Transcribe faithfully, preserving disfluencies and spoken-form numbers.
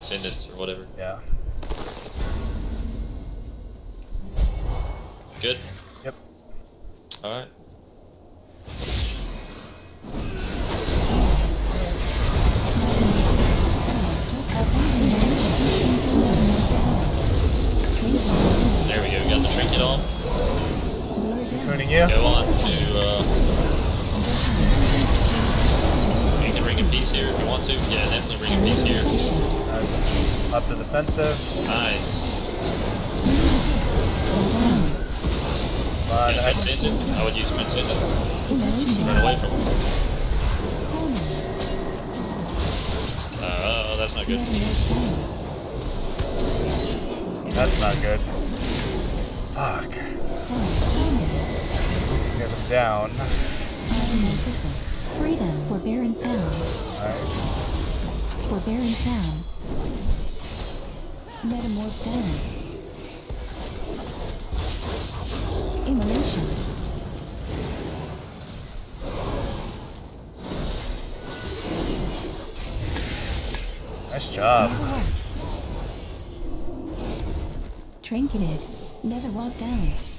Transcendence or whatever. Yeah. Good? Yep. Alright. There we go, we got the trinket off. Tuning you. Go on to, uh... you can bring a piece here if you want to. Yeah, definitely bring a piece here. Uh, up to defensive. Nice. But Yeah, I, Transcendent. I would use Transcendent. Run away from him. Uh, oh, that's not good. that's not good. Fuck. Get him down. Freedom. Forbearance down. Alright. Forbearance down. Metamorph down. Immolation. Nice job. Trinketed. Never walk down.